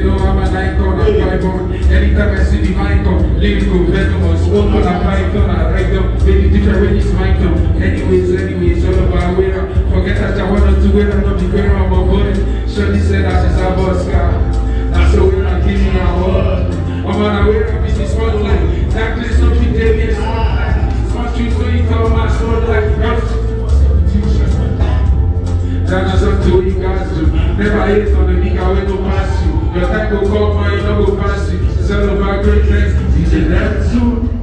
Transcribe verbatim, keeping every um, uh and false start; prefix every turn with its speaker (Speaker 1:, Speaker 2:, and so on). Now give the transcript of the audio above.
Speaker 1: know I'm an icon, I'm vibrant. Anytime I see the mic on, lyrical, venomous, open a python, I write them, baby different when it's mic on. Anyways, anyways, all about WERA. Forget that I wanted to wear, not be wearing on my body. Shorty said that is a boss car. That's the way I give me a word. I'm on a WERA business spotlight. That place no be there, me spotlight. Smart streets so you call my spotlight. That's just up to what you guys do. Never hate on the nigga when go past you. Your time go come, man, you don't go past you. It's all about great things. D J Neptune.